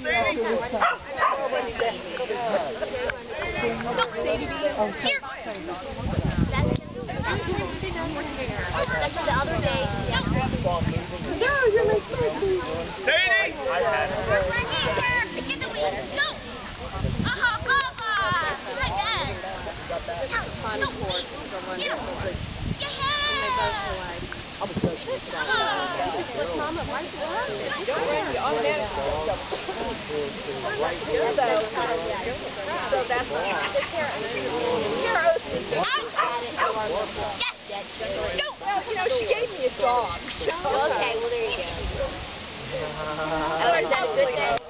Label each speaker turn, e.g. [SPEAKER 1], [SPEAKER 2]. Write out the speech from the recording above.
[SPEAKER 1] Like the other day,
[SPEAKER 2] Yeah, you're my sweetie.
[SPEAKER 1] Sadie! Get the wheel. Go! Like that. No, get him.
[SPEAKER 2] Mama, why is that? You don't wear the so that's the heroes.
[SPEAKER 1] Yes! Go!
[SPEAKER 2] Well, you know, she gave me a dog. So.
[SPEAKER 1] Okay, well, there you go.
[SPEAKER 2] Otherwise, that's good.